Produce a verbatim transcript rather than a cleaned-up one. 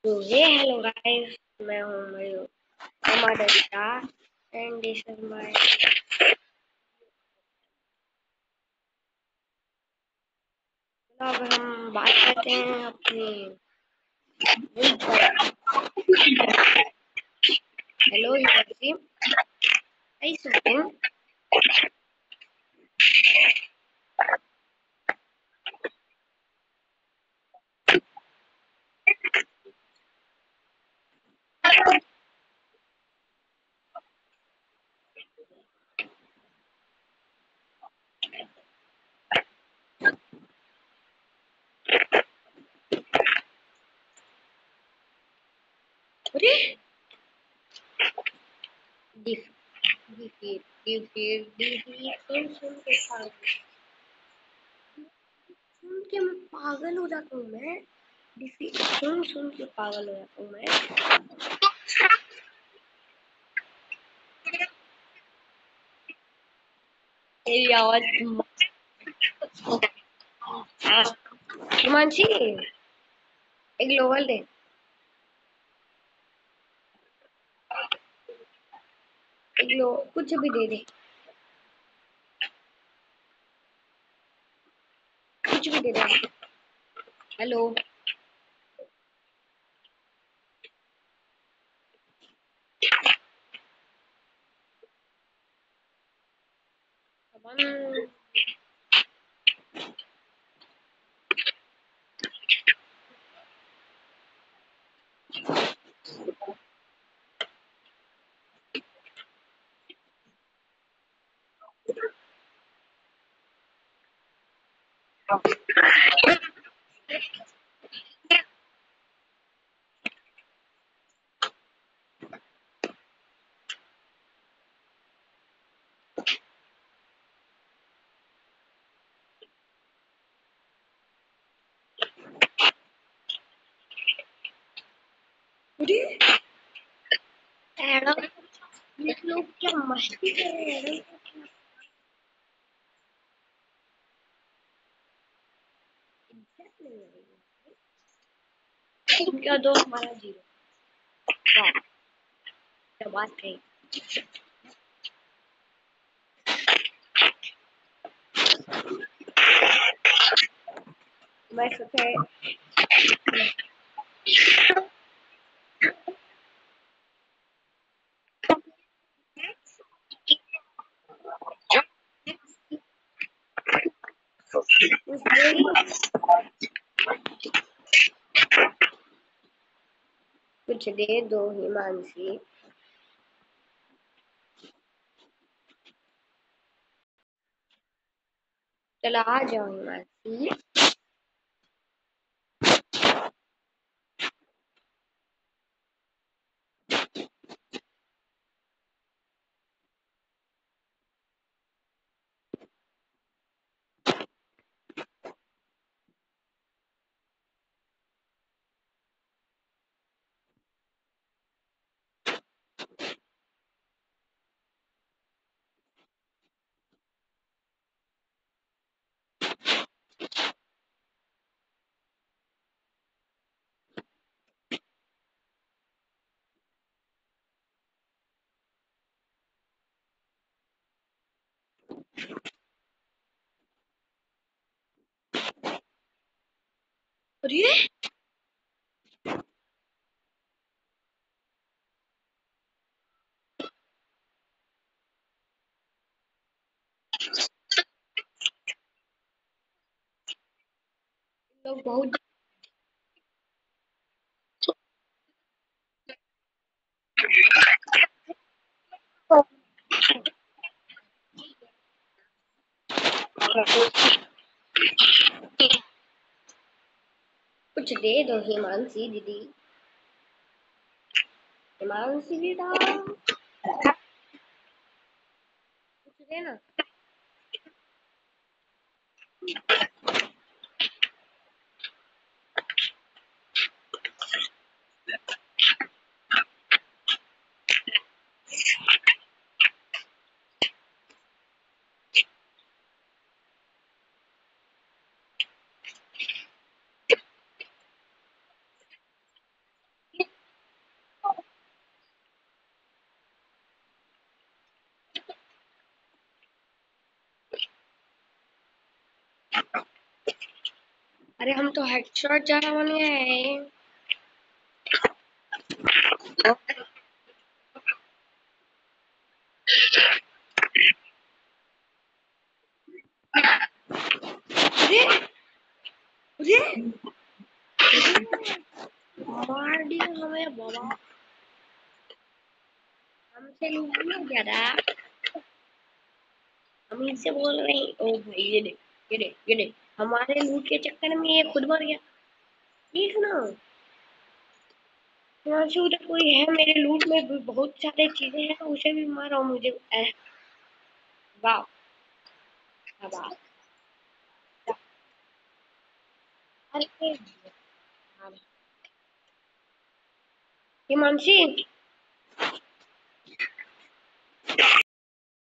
तो हे hello guys, मैं हूँ Mayu Datta and this is my. अब हम बात करते हैं अपनी बुक पर। Hello you see, I something. अरे डिफ डिफीट डिफीट डिफीट सुन सुन के पागल सुन के मैं पागल हो जाता हूँ। मैं डिफीट सुन सुन के पागल हो जाता हूँ मैं। तेरी आवाज हिमांशी, एक ग्लोबल दे, एक लो कुछ भी दे दे, कुछ भी दे दे। हेलो अपन एडम, ये लोग क्या मस्ती कर रहे हैं एडम। क्या दो हमारा जीरो। वाह, क्या बात कही। मैं सोचा कुछ दे दो हिमांशी। चलो आ जाओ हिमांशी। अरे लोग बहुत कुछ दे दो हिमांशी दीदी। हिमांशी दीदा कुछ देना। अरे हम तो हेडशॉट जा रहा बन गए। अरे अरे मार दिया हमें बाबा। हमसे लूट नहीं गया था। हम इनसे बोल रहे हैं ओ भाई ये देख ये देख ये देख हमारे लूट के चक्कर में ये खुद मर गया। देख ना यहाँ से उधर कोई है मेरे लूट में भी बहुत सारे चीजें हैं उसे भी मारा और मुझे ए, वाह वाह। अरे हिमांशी